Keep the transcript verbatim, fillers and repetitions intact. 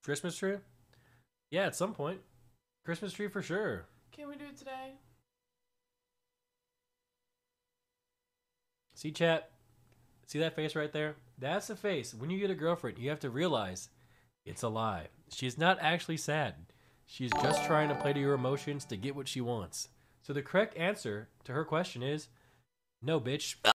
Christmas tree? Yeah, at some point. Christmas tree for sure. Can we do it today? See, chat? See that face right there? That's the face. When you get a girlfriend, you have to realize it's a lie. She's not actually sad. She's just trying to play to your emotions to get what she wants. So the correct answer to her question is no, bitch.